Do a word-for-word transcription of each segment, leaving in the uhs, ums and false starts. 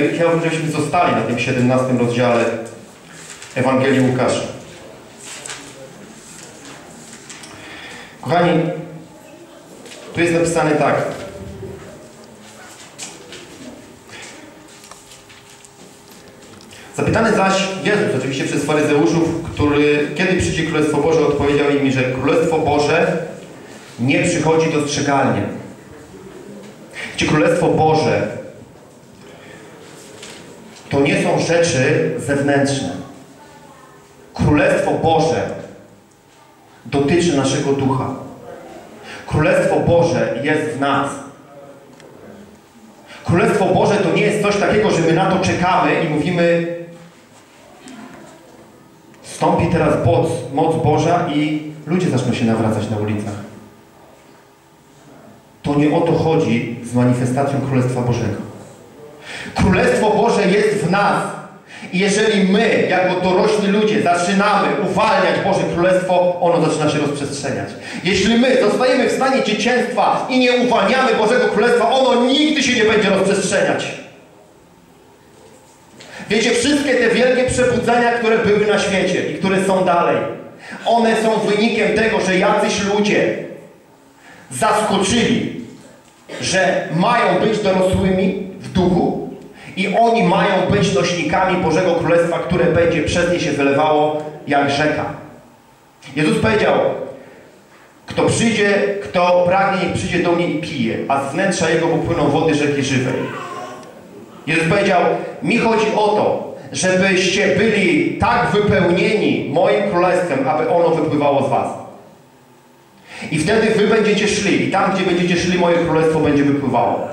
chciałbym, żebyśmy zostali na tym siedemnastym rozdziale Ewangelii Łukasza. Kochani, tu jest napisane tak. Zapytany zaś Jezus, oczywiście przez faryzeuszów, który, kiedy przyjdzie Królestwo Boże, odpowiedział im, że Królestwo Boże nie przychodzi dostrzegalnie. Gdzie Królestwo Boże to nie są rzeczy zewnętrzne. Królestwo Boże dotyczy naszego ducha. Królestwo Boże jest w nas. Królestwo Boże to nie jest coś takiego, że my na to czekamy i mówimy: wstąpi teraz moc, moc Boża i ludzie zaczną się nawracać na ulicach. To nie o to chodzi z manifestacją Królestwa Bożego. Królestwo Boże jest w nas. I jeżeli my, jako dorośli ludzie, zaczynamy uwalniać Boże Królestwo, ono zaczyna się rozprzestrzeniać. Jeśli my zostajemy w stanie dzieciństwa i nie uwalniamy Bożego Królestwa, ono nigdy się nie będzie rozprzestrzeniać. Wiecie, wszystkie te wielkie przebudzenia, które były na świecie i które są dalej, one są wynikiem tego, że jacyś ludzie zaskoczyli, że mają być dorosłymi w duchu i oni mają być nośnikami Bożego Królestwa, które będzie przez nie się wylewało jak rzeka. Jezus powiedział: kto przyjdzie, kto pragnie, niech przyjdzie do mnie i pije, a z wnętrza jego popłyną wody rzeki żywej. Jezus powiedział: mi chodzi o to, żebyście byli tak wypełnieni moim Królestwem, aby ono wypływało z was. I wtedy wy będziecie szli i tam, gdzie będziecie szli, moje Królestwo będzie wypływało.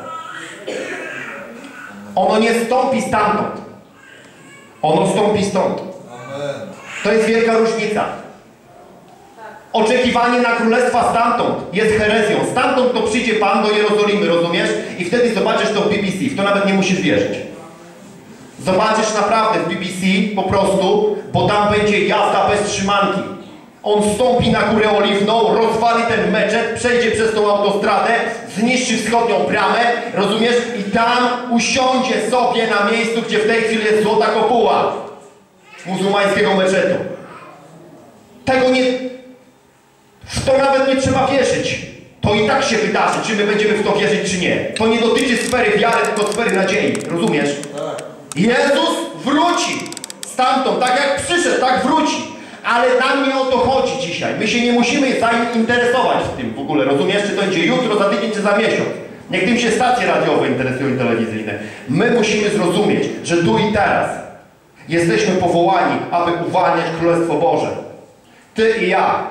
Ono nie stąpi stamtąd. Ono stąpi stąd. To jest wielka różnica. Oczekiwanie na Królestwa stamtąd jest herezją. Stamtąd to przyjdzie Pan do Jerozolimy, rozumiesz? I wtedy zobaczysz to w B B C. W to nawet nie musisz wierzyć. Zobaczysz naprawdę w B B C po prostu, bo tam będzie jazda bez trzymanki. On stąpi na Górę Oliwną, rozwali ten meczet, przejdzie przez tą autostradę, zniszczy wschodnią bramę, rozumiesz? I tam usiądzie sobie na miejscu, gdzie w tej chwili jest złota kopuła muzułmańskiego meczetu. Tego nie... W to nawet nie trzeba wierzyć. To i tak się wydarzy, czy my będziemy w to wierzyć, czy nie. To nie dotyczy sfery wiary, tylko sfery nadziei. Rozumiesz? Jezus wróci stamtąd, tak jak przyszedł, tak wróci. Ale nam nie o to chodzi dzisiaj. My się nie musimy zainteresować w tym w ogóle. Rozumiesz? Czy to będzie jutro, za tydzień, czy za miesiąc. Niech tym się stacje radiowe interesują i telewizyjne. My musimy zrozumieć, że tu i teraz jesteśmy powołani, aby uwalniać Królestwo Boże. Ty i ja.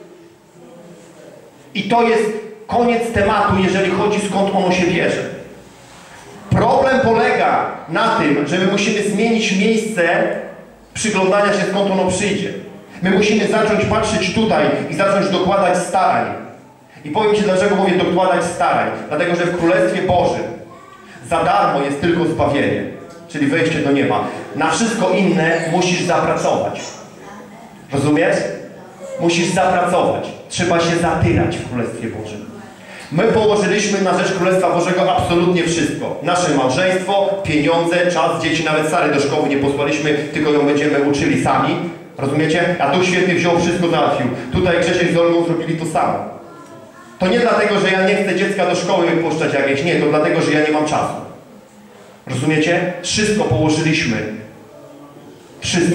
I to jest koniec tematu, jeżeli chodzi, skąd ono się bierze. Problem polega na tym, że my musimy zmienić miejsce przyglądania się, skąd ono przyjdzie. My musimy zacząć patrzeć tutaj i zacząć dokładać starań. I powiem Ci, dlaczego mówię dokładać starań. Dlatego, że w Królestwie Bożym za darmo jest tylko zbawienie, czyli wejście do nieba. Na wszystko inne musisz zapracować. Rozumiesz? Musisz zapracować. Trzeba się zatyrać w Królestwie Bożym. My położyliśmy na rzecz Królestwa Bożego absolutnie wszystko. Nasze małżeństwo, pieniądze, czas, dzieci, nawet Sary do szkoły nie posłaliśmy, tylko ją będziemy uczyli sami. Rozumiecie? A tu Święty wziął, wszystko załatwił. Tutaj Grzesiek z Olgą zrobili to samo. To nie dlatego, że ja nie chcę dziecka do szkoły wypuszczać jakieś. Nie, to dlatego, że ja nie mam czasu. Rozumiecie? Wszystko położyliśmy. Wszystko.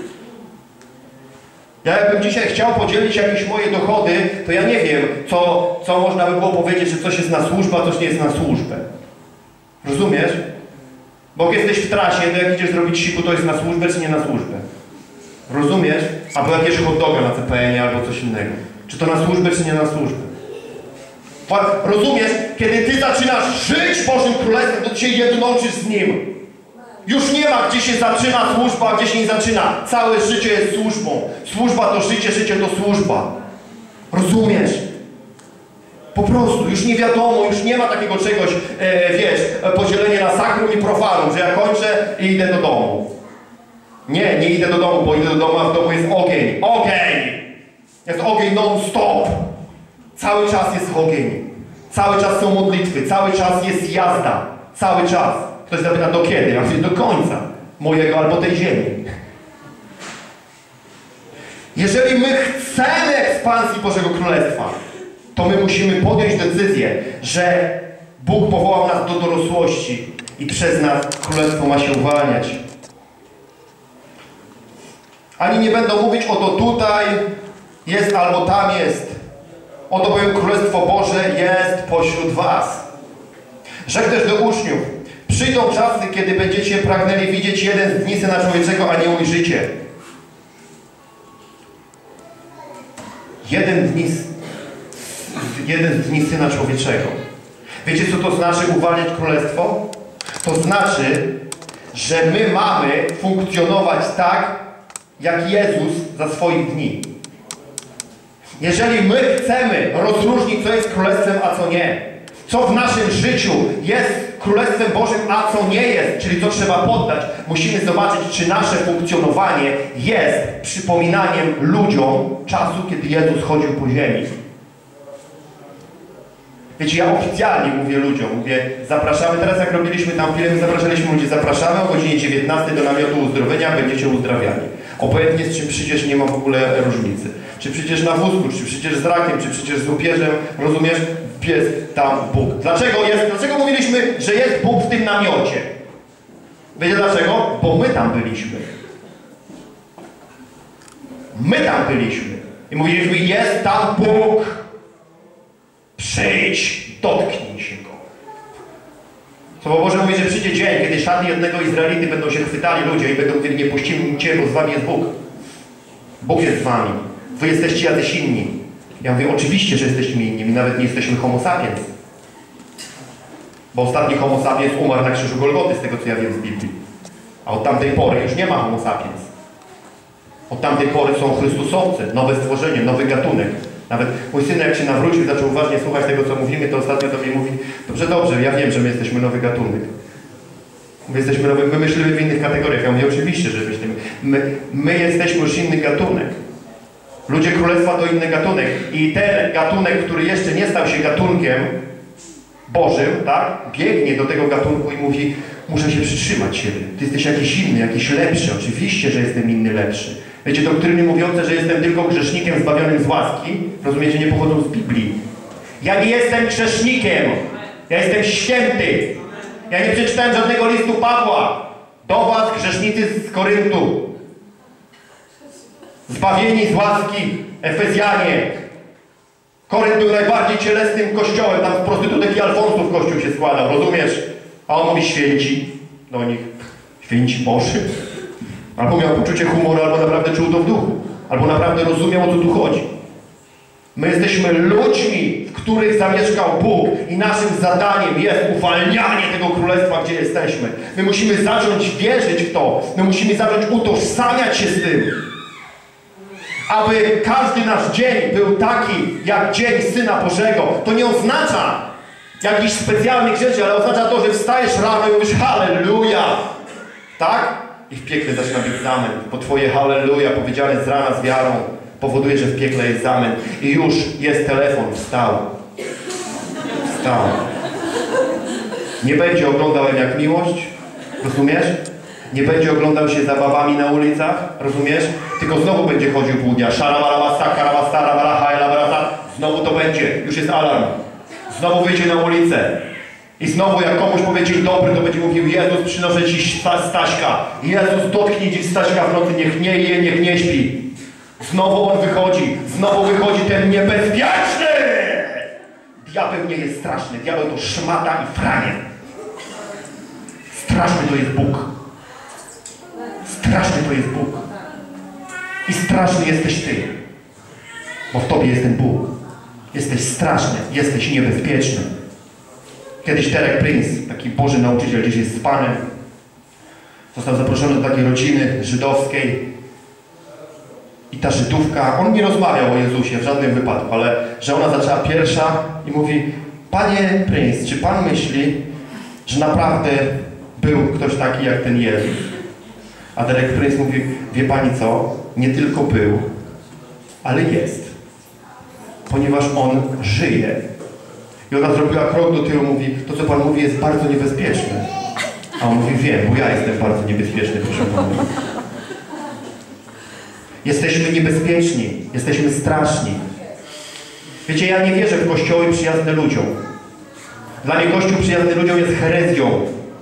Ja jakbym dzisiaj chciał podzielić jakieś moje dochody, to ja nie wiem, co, co można by było powiedzieć, że coś jest na służbę, a coś nie jest na służbę. Rozumiesz? Bo jak jesteś w trasie, to jak idziesz zrobić siku, to jest na służbę, czy nie na służbę. Rozumiesz? Albo jakieś hot doga na C P N-ie, albo coś innego. Czy to na służbę, czy nie na służbę. Rozumiesz? Kiedy ty zaczynasz żyć Bożym Królestwem, to ty się jednoczysz z Nim. Już nie ma, gdzie się zaczyna służba, a gdzie się nie zaczyna. Całe życie jest służbą. Służba to życie, życie to służba. Rozumiesz? Po prostu, już nie wiadomo, już nie ma takiego czegoś, e, wiesz, podzielenie na sakrum i profanum, że ja kończę i idę do domu. Nie, nie idę do domu, bo idę do domu, a w domu jest ogień. Ogień! Jest ogień non-stop. Cały czas jest ogień. Cały czas są modlitwy. Cały czas jest jazda. Cały czas. Ktoś zapyta, do kiedy? Ja mówię, do końca mojego albo tej ziemi. Jeżeli my chcemy ekspansji Bożego Królestwa, to my musimy podjąć decyzję, że Bóg powołał nas do dorosłości i przez nas Królestwo ma się uwalniać. Ani nie będą mówić, oto tutaj jest albo tam jest. Oto bowiem Królestwo Boże jest pośród was. Rzekł też do uczniów, przyjdą czasy, kiedy będziecie pragnęli widzieć jeden z dni Syna Człowieczego, a nie ujrzycie. Jeden dni, jeden z dni Syna Człowieczego. Wiecie, co to znaczy uwalniać Królestwo? To znaczy, że my mamy funkcjonować tak, jak Jezus za swoich dni. Jeżeli my chcemy rozróżnić, co jest Królestwem, a co nie, co w naszym życiu jest Królestwem Bożym, a co nie jest, czyli co trzeba poddać, musimy zobaczyć, czy nasze funkcjonowanie jest przypominaniem ludziom czasu, kiedy Jezus chodził po ziemi. Wiecie, ja oficjalnie mówię ludziom, mówię, zapraszamy, teraz jak robiliśmy tam film, zapraszaliśmy ludzi, zapraszamy o godzinie dziewiętnastej do namiotu uzdrowienia, będziecie uzdrawiani. Obojętnie z czym przyjdziesz, nie ma w ogóle różnicy. Czy przyjdziesz na wózku, czy przyjdziesz z rakiem, czy przyjdziesz z upierzem, rozumiesz? Jest tam Bóg. Dlaczego jest? Dlaczego mówiliśmy, że jest Bóg w tym namiocie? Wiecie dlaczego? Bo my tam byliśmy. My tam byliśmy. I mówiliśmy, jest tam Bóg. Przyjdź, dotknij się Go. Słowo Boże mówi, że przyjdzie dzień, kiedy szaty jednego Izraelity będą się chwytali ludzie i będą mówili, nie puścimy Cię, bo z wami jest Bóg. Bóg jest z wami. Wy jesteście jacyś inni. Ja mówię, oczywiście, że jesteśmy inni. My nawet nie jesteśmy homo sapiens. Bo ostatni homo sapiens umarł na krzyżu Golgoty, z tego co ja wiem z Biblii. A od tamtej pory już nie ma homo sapiens. Od tamtej pory są Chrystusowcy, nowe stworzenie, nowy gatunek. Nawet mój syn, jak się nawrócił i zaczął uważnie słuchać tego, co mówimy, to ostatnio do mnie mówi, dobrze, dobrze, ja wiem, że my jesteśmy nowy gatunek. My jesteśmy nowy, my myślimy w innych kategoriach. Ja mówię, oczywiście, że myślimy. My, my jesteśmy już inny gatunek. Ludzie Królestwa to inny gatunek. I ten gatunek, który jeszcze nie stał się gatunkiem Bożym, tak, biegnie do tego gatunku i mówi, muszę się przytrzymać Ciebie. Ty jesteś jakiś inny, jakiś lepszy. Oczywiście, że jestem inny, lepszy. Wiecie, doktryny mówiące, że jestem tylko grzesznikiem zbawionym z łaski, rozumiecie, nie pochodzą z Biblii. Ja nie jestem grzesznikiem. Ja jestem święty. Ja nie przeczytałem żadnego listu Pawła. Do was, grzesznicy z Koryntu. Zbawieni z łaski, Efezjanie. Korynt był najbardziej cielesnym kościołem. Tam z prostytutek i alfonsów kościół się składał, rozumiesz? A on mówi święci do nich. Święci Boży. Albo miał poczucie humoru, albo naprawdę czuł to w duchu. Albo naprawdę rozumiał, o co tu chodzi. My jesteśmy ludźmi, w których zamieszkał Bóg i naszym zadaniem jest uwalnianie tego królestwa, gdzie jesteśmy. My musimy zacząć wierzyć w to. My musimy zacząć utożsamiać się z tym. Aby każdy nasz dzień był taki, jak dzień Syna Bożego. To nie oznacza jakichś specjalnych rzeczy, ale oznacza to, że wstajesz rano i mówisz halleluja. Tak? I w piekle zaczyna być zamęt. Bo Twoje halleluja powiedziane z rana z wiarą powoduje, że w piekle jest zamęt. I już jest telefon. Wstał. Wstał. Nie będzie oglądał jak miłość. Rozumiesz? Nie będzie oglądał się zabawami na ulicach. Rozumiesz? Tylko znowu będzie chodził pół dnia. Szarabarabasa, karabasa, rabaraha, elabarasa. Znowu to będzie. Już jest alarm. Znowu wyjdzie na ulicę. I znowu jak komuś powie dzień dobry, to będzie mówił, Jezus, przynoszę Ci Staśka. Jezus, dotknij Ci Staśka w nocy, niech nie je, niech nie śpi. Znowu on wychodzi. Znowu wychodzi ten niebezpieczny. Diabeł nie jest straszny. Diabeł to szmata i franie. Straszny to jest Bóg. Straszny to jest Bóg. I straszny jesteś Ty. Bo w Tobie jest ten Bóg. Jesteś straszny. Jesteś niebezpieczny. Kiedyś Derek Prince, taki Boży nauczyciel, gdzieś jest z Panem, został zaproszony do takiej rodziny żydowskiej i ta Żydówka, on nie rozmawiał o Jezusie w żadnym wypadku, ale że ona zaczęła pierwsza i mówi, Panie Prince, czy Pan myśli, że naprawdę był ktoś taki jak ten Jezus? A Derek Prince mówi, wie Pani co, nie tylko był, ale jest, ponieważ On żyje. I ona zrobiła krok do tyłu, mówi, to co Pan mówi jest bardzo niebezpieczne. A on mówi, wiem, bo ja jestem bardzo niebezpieczny, proszę pana. Jesteśmy niebezpieczni, jesteśmy straszni. Wiecie, ja nie wierzę w kościoły przyjazne ludziom. Dla mnie Kościół przyjazny ludziom jest herezją.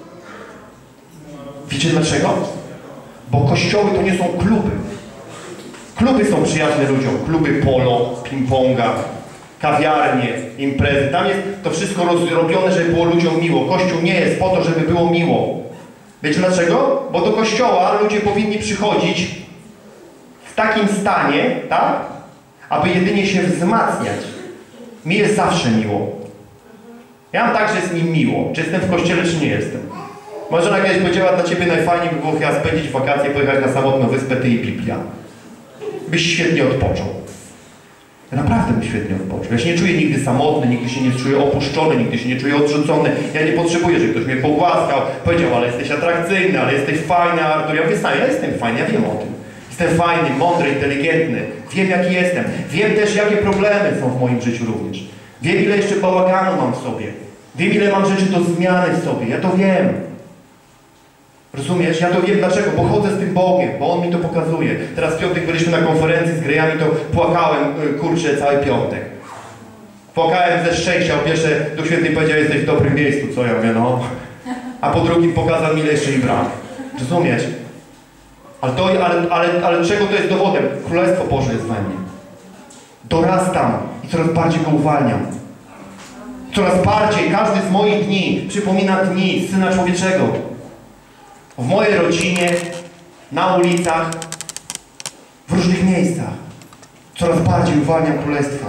Wiecie dlaczego? Bo kościoły to nie są kluby. Kluby są przyjazne ludziom. Kluby polo, ping-ponga, kawiarnie, imprezy. Tam jest to wszystko rozrobione, żeby było ludziom miło. Kościół nie jest po to, żeby było miło. Wiecie dlaczego? Bo do kościoła ludzie powinni przychodzić w takim stanie, tak? Aby jedynie się wzmacniać. Mi jest zawsze miło. Ja mam tak, że jest mi miło. Czy jestem w kościele, czy nie jestem. Może żona kiedyś powiedziała, dla ciebie najfajniej by było chyba spędzić wakacje, pojechać na samotną wyspę, ty i Biblia. Byś świetnie odpoczął. Ja naprawdę bym świetnie odpoczął. Ja się nie czuję nigdy samotny, nigdy się nie czuję opuszczony, nigdy się nie czuję odrzucony. Ja nie potrzebuję, żeby ktoś mnie pogłaskał, powiedział, ale jesteś atrakcyjny, ale jesteś fajny, Artur. Ja mówię, sam, ja jestem fajny, ja wiem o tym. Jestem fajny, mądry, inteligentny. Wiem, jaki jestem. Wiem też, jakie problemy są w moim życiu również. Wiem, ile jeszcze bałaganu mam w sobie. Wiem, ile mam rzeczy do zmiany w sobie. Ja to wiem. Rozumiesz? Ja to wiem dlaczego, bo chodzę z tym Bogiem, bo On mi to pokazuje. Teraz w piątek byliśmy na konferencji z grejami, to płakałem, kurczę, cały piątek. Płakałem ze szczęścia. Po pierwsze, Duch Święty powiedział, jesteś w dobrym miejscu, co ja mówię, no. A po drugim pokazał mi, ile jeszcze mi brak. Rozumiesz? Ale, to, ale, ale, ale czego to jest dowodem? Królestwo Boże jest we mnie. Dorastam i coraz bardziej go uwalniam. Coraz bardziej każdy z moich dni przypomina dni Syna Człowieczego. W mojej rodzinie, na ulicach, w różnych miejscach. Coraz bardziej uwalniam Królestwo.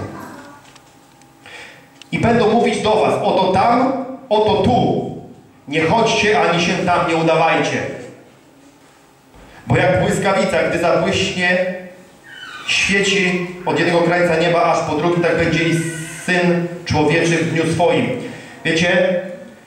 I będą mówić do was, oto tam, oto tu. Nie chodźcie, ani się tam nie udawajcie. Bo jak błyskawica, gdy zabłyśnie, świeci od jednego krańca nieba aż po drugi, tak będzie i Syn Człowieczy w dniu swoim. Wiecie,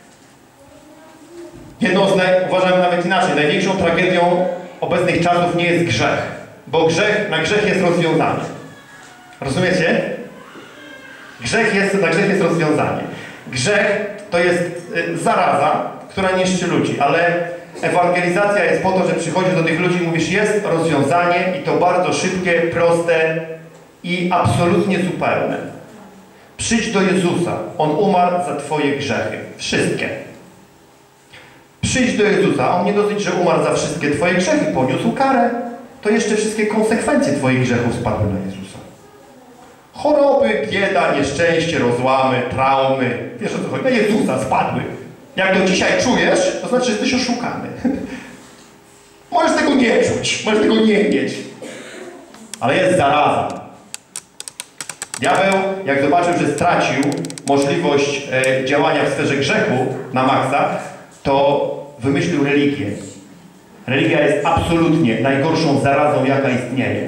jedną z naj... uważam nawet inaczej, największą tragedią obecnych czasów nie jest grzech, bo grzech, na grzech jest rozwiązanie. Rozumiecie? Grzech jest, na grzech jest rozwiązanie. Grzech to jest y, zaraza, która niszczy ludzi, ale ewangelizacja jest po to, że przychodzisz do tych ludzi i mówisz, jest rozwiązanie i to bardzo szybkie, proste i absolutnie zupełne. Przyjdź do Jezusa. On umarł za twoje grzechy. Wszystkie. Przyjdź do Jezusa. On nie dosyć, że umarł za wszystkie twoje grzechy, poniósł karę, to jeszcze wszystkie konsekwencje twoich grzechów spadły na Jezusa. Choroby, bieda, nieszczęście, rozłamy, traumy. Wiesz o co chodzi? Na Jezusa spadły. Jak to dzisiaj czujesz, to znaczy, że jesteś oszukany. Możesz tego nie czuć, możesz tego nie mieć. Ale jest zaraza. Diabeł, jak zobaczył, że stracił możliwość e, działania w sferze grzechu na maksa, to wymyślił religię. Religia jest absolutnie najgorszą zarazą, jaka istnieje.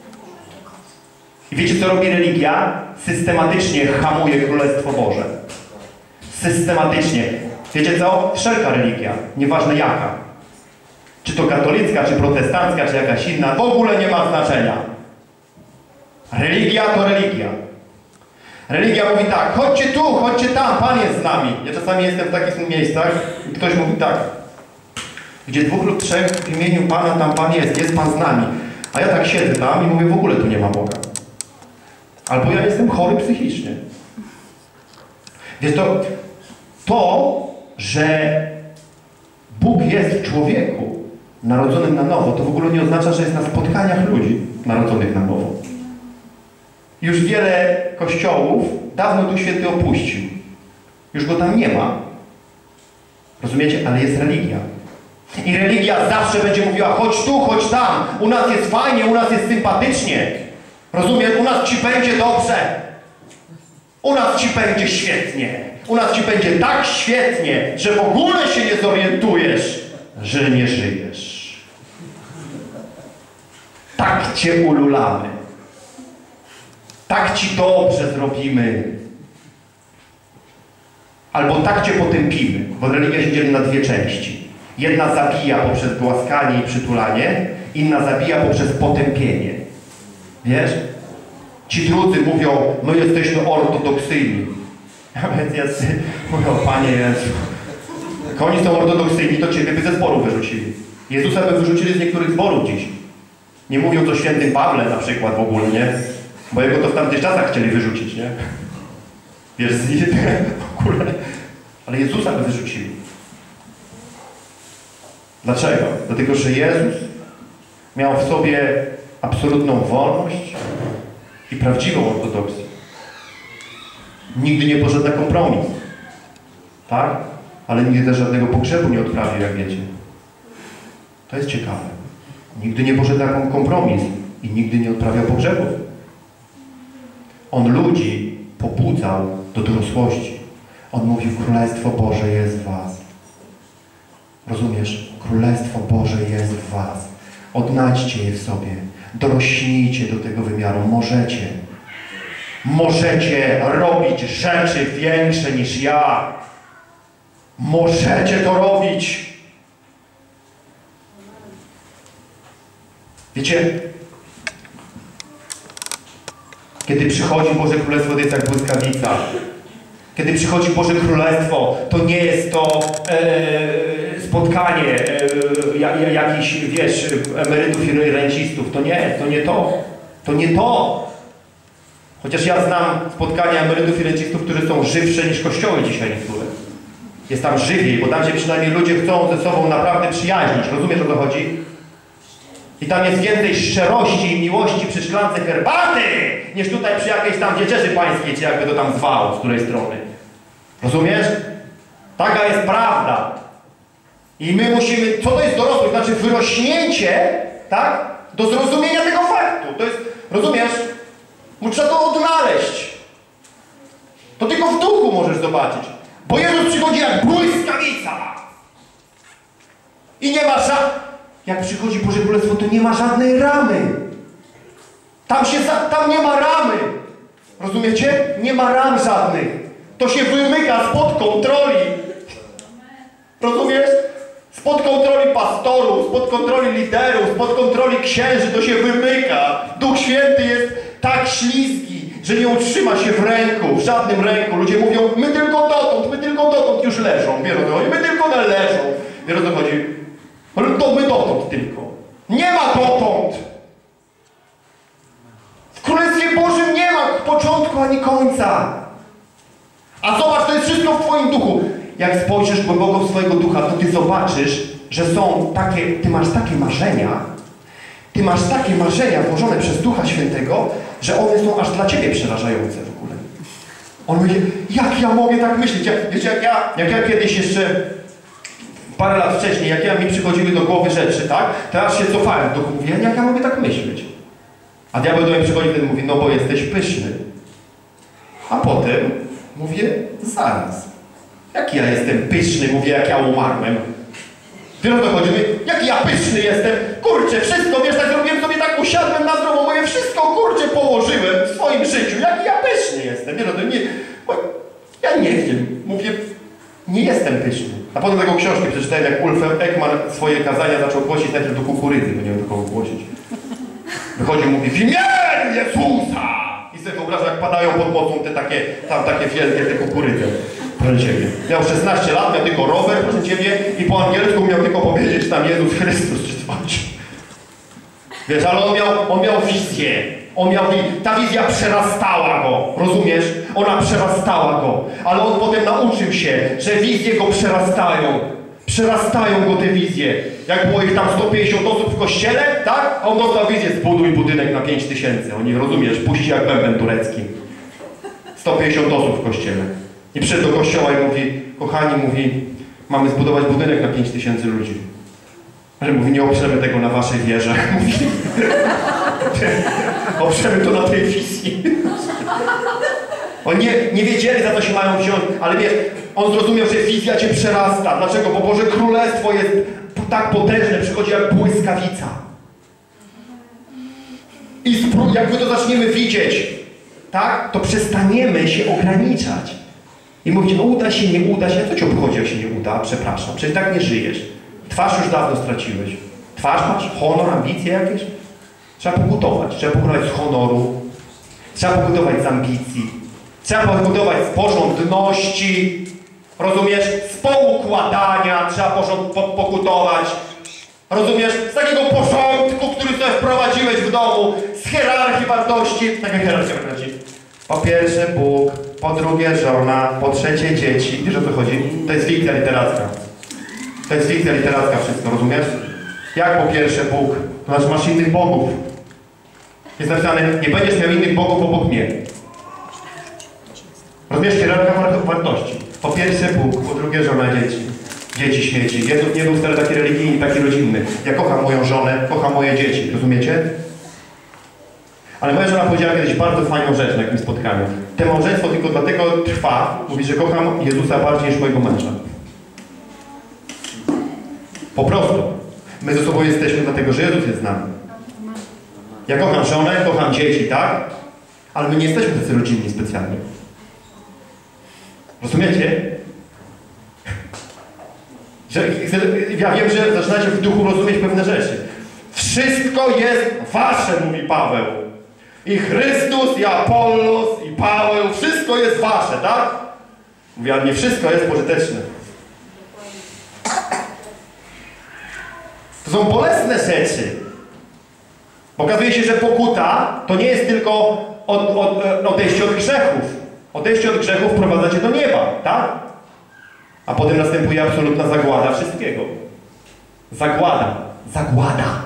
I wiecie, co robi religia? Systematycznie hamuje Królestwo Boże. Systematycznie. Wiecie co? Wszelka religia, nieważne jaka. Czy to katolicka, czy protestancka, czy jakaś inna, w ogóle nie ma znaczenia. Religia to religia. Religia mówi tak, chodźcie tu, chodźcie tam, Pan jest z nami. Ja czasami jestem w takich miejscach i ktoś mówi tak, gdzie dwóch lub trzech w imieniu Pana, tam Pan jest, jest Pan z nami. A ja tak siedzę tam i mówię, w ogóle tu nie ma Boga. Albo ja jestem chory psychicznie. Więc to, to, że Bóg jest w człowieku narodzonym na nowo, to w ogóle nie oznacza, że jest na spotkaniach ludzi narodzonych na nowo. Już wiele kościołów dawno Duch Święty opuścił. Już go tam nie ma. Rozumiecie? Ale jest religia. I religia zawsze będzie mówiła, chodź tu, chodź tam. U nas jest fajnie, u nas jest sympatycznie. Rozumiesz? U nas ci będzie dobrze. U nas ci będzie świetnie. U nas ci będzie tak świetnie, że w ogóle się nie zorientujesz, że nie żyjesz. Tak cię ululamy. Tak ci dobrze zrobimy. Albo tak cię potępimy. Bo religia się dzieli na dwie części. Jedna zabija poprzez głaskanie i przytulanie, inna zabija poprzez potępienie. Wiesz? Ci drudzy mówią, my jesteśmy ortodoksyjni. A więc ja mówię, Panie Jezu, Jak oni są ortodoksyjni, to ciebie by ze zboru wyrzucili. Jezusa by wyrzucili z niektórych zborów dziś. Nie mówiąc o świętym Pawle na przykład w ogóle, nie? Bo jego to w tamtych czasach chcieli wyrzucić, nie? Wiesz, z w ogóle. Ale Jezusa by wyrzucili. Dlaczego? Dlatego, że Jezus miał w sobie absolutną wolność i prawdziwą ortodoksję. Nigdy nie poszedł na kompromis. Tak? Ale nigdy też żadnego pogrzebu nie odprawił, jak wiecie. To jest ciekawe. Nigdy nie poszedł na kompromis i nigdy nie odprawiał pogrzebów. On ludzi pobudzał do dorosłości. On mówił, Królestwo Boże jest w was. Rozumiesz? Królestwo Boże jest w was. Odnajdźcie je w sobie. Dorośnijcie do tego wymiaru. Możecie. Możecie robić rzeczy większe niż ja. Możecie to robić. Wiecie, kiedy przychodzi Boże Królestwo, to jest jak błyskawica. Kiedy przychodzi Boże Królestwo, to nie jest to e, spotkanie e, jakichś, wiesz, emerytów i rencistów. To nie, to nie to. To nie to. Chociaż ja znam spotkania emerytów i rencistów, którzy są żywsze niż kościoły dzisiaj niektóre. Jest tam żywiej, bo tam się przynajmniej ludzie chcą ze sobą naprawdę przyjaźnić. Rozumiesz, o co chodzi? I tam jest więcej szczerości i miłości przy szklance herbaty, niż tutaj przy jakiejś tam wieczerzy pańskiej, czy jakby to tam zwał, z której strony. Rozumiesz? Taka jest prawda. I my musimy, co to jest dorosłość? Znaczy wyrośnięcie, tak? Do zrozumienia tego faktu. To jest, rozumiesz? Trzeba to odnaleźć. To tylko w duchu możesz zobaczyć. Bo Jezus przychodzi jak błyskawica. I nie ma żadnych... Jak przychodzi Boże Królestwo, to nie ma żadnej ramy. Tam, się za... Tam nie ma ramy. Rozumiecie? Nie ma ram żadnych. To się wymyka spod kontroli. Rozumiesz? Spod kontroli pastorów, spod kontroli liderów, spod kontroli księży to się wymyka. Duch Święty jest tak śliski, że nie utrzyma się w ręku, w żadnym ręku. Ludzie mówią, my tylko dotąd, my tylko dotąd już leżą. Wiesz o co chodzi? My tylko leżą. Wiesz o co chodzi? To my dotąd tylko. Nie ma dotąd. W Królestwie Bożym nie ma początku ani końca. A zobacz, to jest wszystko w twoim duchu. Jak spojrzysz głęboko w swojego ducha, to ty zobaczysz, że są takie, ty masz takie marzenia, ty masz takie marzenia włożone przez Ducha Świętego, że one są aż dla ciebie przerażające w ogóle. On mówi, jak ja mogę tak myśleć? Ja, wiecie, jak ja, jak ja kiedyś jeszcze parę lat wcześniej, jak ja mi przychodziły do głowy rzeczy, tak? Teraz się cofałem w duchu, mówię, jak ja mogę tak myśleć? A diabeł do mnie przychodzi i mówi, no bo jesteś pyszny. A potem mówię, zaraz. Jak ja jestem pyszny, mówię, jak ja umarłem. Wiesz o to chodzi? Jak ja pyszny jestem, kurczę, wszystko, wiesz, tak zrobiłem sobie, tak usiadłem na zdrowo, moje wszystko, kurczę, położyłem w swoim życiu. Jak ja pyszny jestem, wiesz o to, nie, ja nie wiem, mówię, nie jestem pyszny. A potem taką książkę przeczytałem, jak Ulf Ekman swoje kazania zaczął głosić najpierw do kukurydzy, bo nie wiem, do kogo głosić. Wychodzi i mówi, w imię Jezusa! I sobie wyobrażam, jak padają pod mocą te takie, tam takie wielkie, te kukurydze. Proszę Ciebie. Miał szesnaście lat, miał tylko rower, proszę Ciebie, i po angielsku miał tylko powiedzieć tam Jezus Chrystus, czy coś. Wiesz, ale on miał, on miał wizję. On miał, ta wizja przerastała go, rozumiesz? Ona przerastała go. Ale on potem nauczył się, że wizje go przerastają. Przerastają go te wizje. Jak było ich tam sto pięćdziesiąt osób w kościele, tak? A on dostał wizję, zbuduj budynek na pięć tysięcy. Oni, rozumiesz, puści jak bęben turecki. sto pięćdziesiąt osób w kościele. I przyszedł do kościoła i mówi, kochani, mówi, mamy zbudować budynek na pięć tysięcy ludzi. Ale mówi, nie oprzemy tego na waszej wierze. Mówi, oprzemy to na tej wizji. Oni nie, nie wiedzieli, za co się mają wziąć, ale wiesz, on zrozumiał, że wizja cię przerasta. Dlaczego? Bo Boże Królestwo jest tak potężne, przychodzi jak błyskawica. I jak my to zaczniemy widzieć, tak, to przestaniemy się ograniczać. I mówić, no uda się, nie uda się, co ci obchodzi, jak się nie uda? Przepraszam, przecież tak nie żyjesz. Twarz już dawno straciłeś. Twarz masz? Honor, ambicje jakieś? Trzeba pokutować. Trzeba pokutować z honoru. Trzeba pokutować z ambicji. Trzeba pokutować z porządności. Rozumiesz? Z poukładania trzeba porząd, po, pokutować. Rozumiesz? Z takiego porządku, który sobie wprowadziłeś w domu, z hierarchii wartości. Taka hierarchia wartości. Po pierwsze Bóg, po drugie żona, po trzecie dzieci. Wiesz, o co chodzi? To jest fikcja literacka. To jest fikcja literacka wszystko, rozumiesz? Jak po pierwsze Bóg? To znaczy masz innych bogów. Jest napisane, nie będziesz miał innych bogów obok mnie. Rozumiesz? Hierarchia wartości. Po pierwsze Bóg, po drugie żona, dzieci. Dzieci, śmieci. Jezus nie był wcale taki religijny, taki rodzinny. Ja kocham moją żonę, kocham moje dzieci. Rozumiecie? Ale moja żona powiedziała kiedyś bardzo fajną rzecz na jakimś spotkaniu. Te małżeństwo tylko dlatego trwa, mówi, że kocham Jezusa bardziej niż mojego męża. Po prostu. My ze sobą jesteśmy dlatego, że Jezus jest z nami. Ja kocham żonę, kocham dzieci, tak? Ale my nie jesteśmy tacy rodzinni specjalnie. Rozumiecie? Że, ja wiem, że zaczynacie w duchu rozumieć pewne rzeczy. Wszystko jest wasze, mówi Paweł. I Chrystus, i Apollos, i Paweł, wszystko jest wasze, tak? Mówi, ale nie wszystko jest pożyteczne. To są bolesne rzeczy. Okazuje się, że pokuta to nie jest tylko od, od, odejście od grzechów. Odejście od grzechów wprowadza cię do nieba, tak? A potem następuje absolutna zagłada wszystkiego. Zagłada. Zagłada.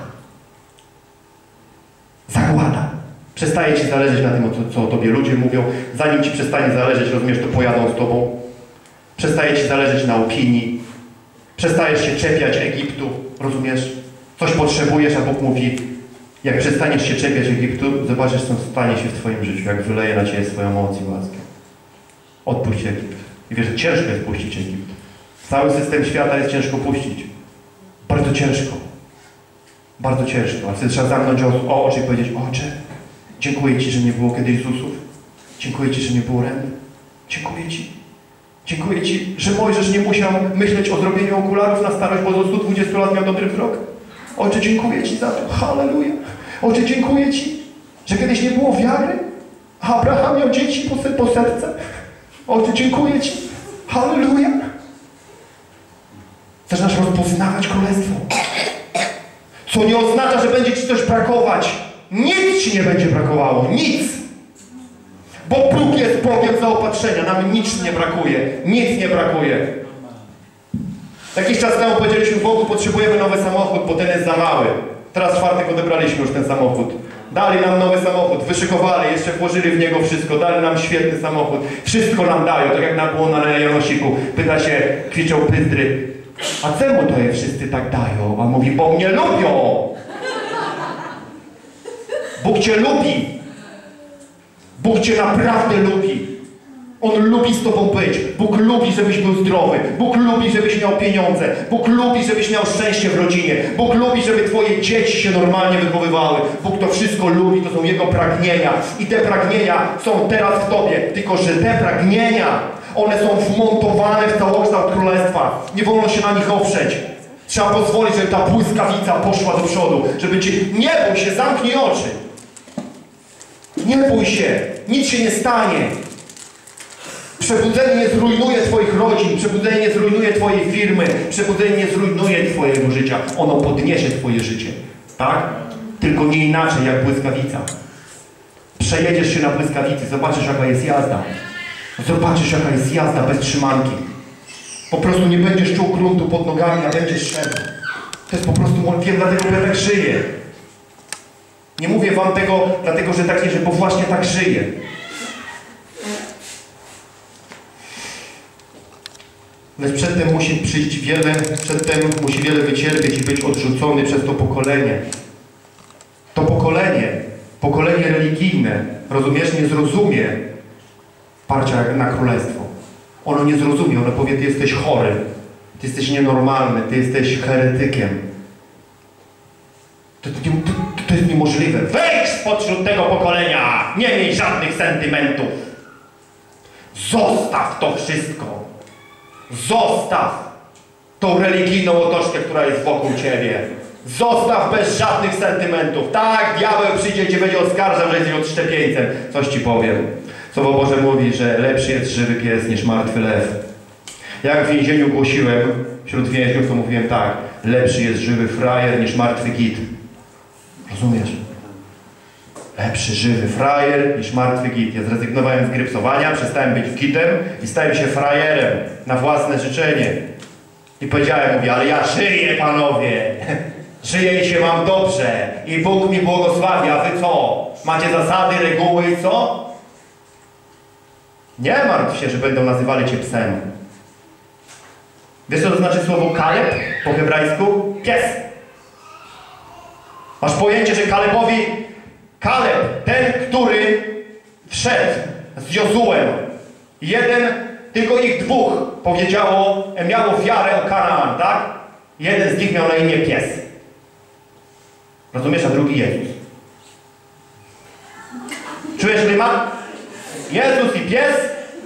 Zagłada. Przestaje ci zależeć na tym, co, co o tobie ludzie mówią. Zanim ci przestanie zależeć, rozumiesz, to pojadą z tobą. Przestaje ci zależeć na opinii. Przestajesz się czepiać Egiptu, rozumiesz? Coś potrzebujesz, a Bóg mówi, jak przestaniesz się czepiać Egiptu, zobaczysz, co stanie się w twoim życiu, jak wyleje na ciebie swoją moc i łaskę. Odpuść Egipt. I wiesz, że ciężko jest puścić Egipt. Cały system świata jest ciężko puścić. Bardzo ciężko. Bardzo ciężko. A wtedy trzeba zamknąć o oczy i powiedzieć, Ojcze, dziękuję Ci, że nie było kiedyś Zusów. Dziękuję Ci, że nie było Remy. Dziękuję Ci. Dziękuję Ci, że Mojżesz nie musiał myśleć o zrobieniu okularów na starość, bo do stu dwudziestu lat miał dobry wzrok. Ojcze, dziękuję Ci za to. Halleluja. Ojcze, dziękuję Ci, że kiedyś nie było wiary, a Abraham miał dzieci po, po serce. Ojcze, dziękuję Ci. Halleluja. Zaczynasz rozpoznawać królestwo. Co nie oznacza, że będzie Ci coś brakować. Nic Ci nie będzie brakowało. Nic. Bo Bóg jest Bogiem zaopatrzenia. Nam nic nie brakuje. Nic nie brakuje. Jakiś czas temu powiedzieliśmy Bogu, potrzebujemy nowy samochód, bo ten jest za mały. Teraz w czwartek odebraliśmy już ten samochód. Dali nam nowy samochód, wyszykowali, jeszcze włożyli w niego wszystko, dali nam świetny samochód. Wszystko nam dają, tak jak nam było na Janosiku. Pyta się, kwiczą pyzdry, a czemu to je wszyscy tak dają? A mówi, bo mnie lubią. Bóg Cię lubi. Bóg Cię naprawdę lubi. On lubi z Tobą być. Bóg lubi, żebyś był zdrowy. Bóg lubi, żebyś miał pieniądze. Bóg lubi, żebyś miał szczęście w rodzinie. Bóg lubi, żeby Twoje dzieci się normalnie wychowywały. Bóg to wszystko lubi, to są Jego pragnienia. I te pragnienia są teraz w Tobie. Tylko, że te pragnienia, one są wmontowane w całokształt Królestwa. Nie wolno się na nich oprzeć. Trzeba pozwolić, żeby ta błyskawica poszła do przodu. Żeby Ci... Nie bój się, zamknij oczy. Nie bój się. Nic się nie stanie. Przebudzenie nie zrujnuje Twoich rodzin, przebudzenie nie zrujnuje Twojej firmy, przebudzenie nie zrujnuje Twojego życia. Ono podniesie Twoje życie. Tak? Tylko nie inaczej jak błyskawica. Przejedziesz się na błyskawicy, zobaczysz jaka jest jazda. Zobaczysz jaka jest jazda bez trzymanki. Po prostu nie będziesz czuł gruntu pod nogami, a będziesz szedł. To jest po prostu, wiem, dlatego ja tak żyję. Nie mówię Wam tego, dlatego że tak nie, bo właśnie tak żyję. Lecz przedtem musi przyjść wiele, przedtem musi wiele wycierpieć i być odrzucony przez to pokolenie. To pokolenie, pokolenie religijne, rozumiesz, nie zrozumie parcia na królestwo. Ono nie zrozumie, ono powie, ty jesteś chory, ty jesteś nienormalny, ty jesteś heretykiem. To, to, to, to jest niemożliwe. Wejdź spośród tego pokolenia! Nie miej żadnych sentymentów! Zostaw to wszystko! Zostaw tą religijną otoczkę, która jest wokół Ciebie. Zostaw bez żadnych sentymentów. Tak, diabeł przyjdzie i Cię będzie oskarżał, że jesteś odszczepieńcem. Coś Ci powiem. Słowo Boże mówi, że lepszy jest żywy pies niż martwy lew. Jak w więzieniu głosiłem wśród więźniów, to mówiłem tak, lepszy jest żywy frajer niż martwy git. Rozumiesz? Lepszy żywy frajer niż martwy git. Ja zrezygnowałem z grypsowania, przestałem być gitem i stałem się frajerem na własne życzenie. I powiedziałem, mówię, ale ja żyję, panowie. Żyję i się mam dobrze. I Bóg mi błogosławi, a wy co? Macie zasady, reguły i co? Nie martw się, że będą nazywali cię psem. Wiesz, co to znaczy słowo Kaleb po hebrajsku? Pies. Masz pojęcie, że Kalebowi, Kaleb, ten, który wszedł z Jozułem, jeden, tylko ich dwóch powiedziało, miało wiarę o Kanaan, tak? Jeden z nich miał na imię Pies. Rozumiesz? A drugi Jezus. Czujesz ryma? Jezus i pies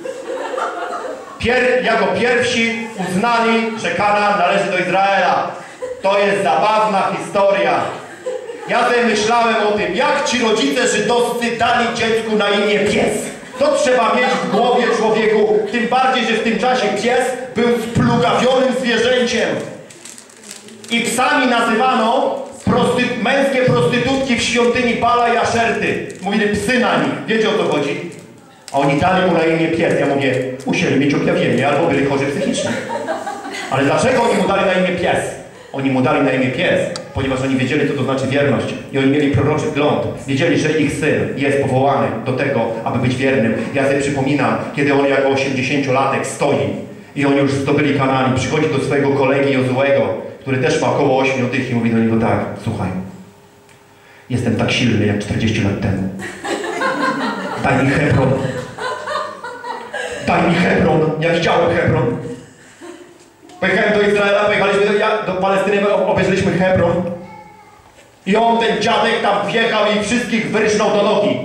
pier, jako pierwsi uznali, że Kanaan należy do Izraela. To jest zabawna historia. Ja sobie myślałem o tym, jak ci rodzice żydowscy dali dziecku na imię Pies. To trzeba mieć w głowie człowieku, tym bardziej, że w tym czasie pies był splugawionym zwierzęciem. I psami nazywano prosty, męskie prostytutki w świątyni Bala i Aszerty. Mówili psy na nich. Wiecie, o co chodzi? A oni dali mu na imię Pies. Ja mówię, musieli mieć objawienie albo byli chorzy psychicznie. Ale dlaczego oni mu dali na imię Pies? Oni mu dali na imię Pies, ponieważ oni wiedzieli, co to znaczy wierność. I oni mieli proroczy wgląd. Wiedzieli, że ich syn jest powołany do tego, aby być wiernym. Ja sobie przypominam, kiedy on jako osiemdziesięciolatek stoi i oni już zdobyli Kanaan, przychodzi do swojego kolegi Jozuego, który też ma około ośmiu tych i mówi do niego tak, słuchaj, jestem tak silny jak czterdzieści lat temu. Daj mi Hebron. Daj mi Hebron. Ja widziałem Hebron. Pojechałem do Izraela, pojechaliśmy do, do Palestyny, obejrzeliśmy Hebron. I on, ten dziadek tam wjechał i wszystkich wyrysznął do nogi.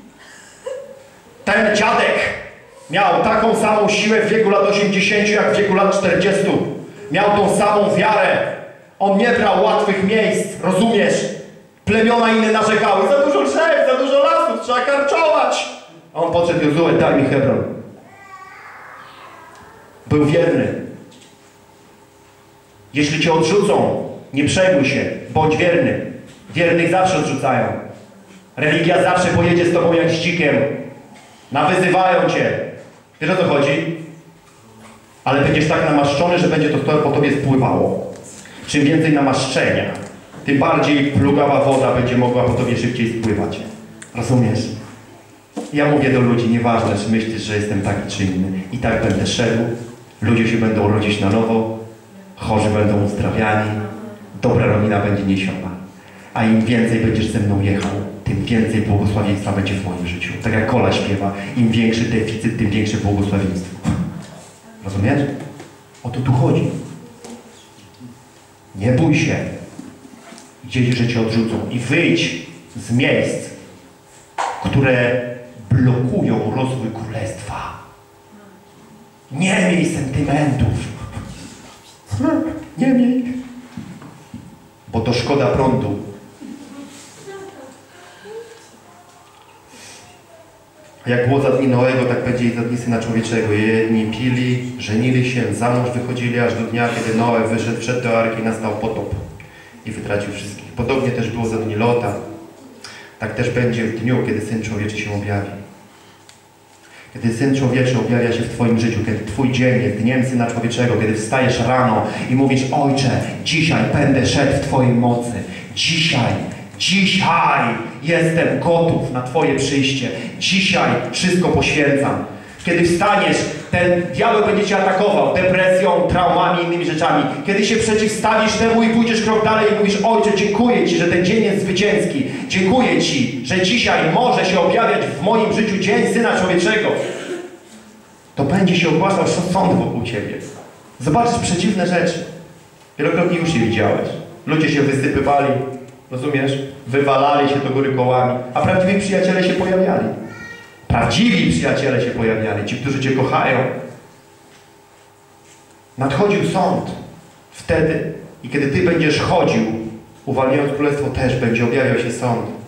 Ten dziadek miał taką samą siłę w wieku lat osiemdziesięciu, jak w wieku lat czterdziestu. Miał tą samą wiarę. On nie brał łatwych miejsc, rozumiesz? Plemiona inne narzekały. Za dużo drzew, za dużo lasów, trzeba karczować. A on podszedł, Jozue, daj mi Hebron. Był wierny. Jeśli cię odrzucą, nie przejmuj się, bądź wierny. Wiernych zawsze odrzucają. Religia zawsze pojedzie z tobą jak z dzikiem. Nawyzywają cię. Wiesz, o co chodzi? Ale będziesz tak namaszczony, że będzie to po tobie spływało. Czym więcej namaszczenia, tym bardziej plugawa woda będzie mogła po tobie szybciej spływać. Rozumiesz? Ja mówię do ludzi, nieważne, czy myślisz, że jestem taki czy inny. I tak będę szedł, ludzie się będą rodzić na nowo, chorzy będą uzdrawiani, dobra rodzina będzie niesiona. A im więcej będziesz ze mną jechał, tym więcej błogosławieństwa będzie w moim życiu. Tak jak Kola śpiewa, im większy deficyt, tym większe błogosławieństwo. Rozumiesz? O to tu chodzi. Nie bój się, gdzieś, że cię odrzucą i wyjdź z miejsc, które blokują rozwój królestwa. Nie miej sentymentów. Nie miej. Bo to szkoda prądu. Jak było za dni Noego, tak będzie i za dni Syna Człowieczego. Jedni pili, żenili się, za mąż wychodzili, aż do dnia, kiedy Noe wyszedł, wszedł do arki, nastał potop i wytracił wszystkich. Podobnie też było za dni Lota. Tak też będzie w dniu, kiedy Syn Człowieczy się objawi. Kiedy Syn Człowieczy objawia się w twoim życiu, kiedy twój dzień jest dniem Syna Człowieczego, kiedy wstajesz rano i mówisz, Ojcze, dzisiaj będę szedł w Twojej mocy. Dzisiaj, dzisiaj jestem gotów na Twoje przyjście. Dzisiaj wszystko poświęcam. Kiedy wstaniesz, ten diabeł będzie cię atakował depresją, traumami, innymi rzeczami. Kiedy się przeciwstawisz temu i pójdziesz krok dalej i mówisz, Ojcze, dziękuję Ci, że ten dzień jest zwycięski. Dziękuję Ci, że dzisiaj może się objawiać w moim życiu dzień Syna Człowieczego. To będzie się ogłaszał sąd wokół Ciebie. Zobaczysz przedziwne rzeczy. Wielokrotnie już je widziałeś. Ludzie się wysypywali, rozumiesz? Wywalali się do góry kołami, a prawdziwi przyjaciele się pojawiali. Prawdziwi przyjaciele się pojawiali, ci, którzy Cię kochają. Nadchodził sąd wtedy i kiedy Ty będziesz chodził, uwalniając królestwo, też będzie objawiał się sąd.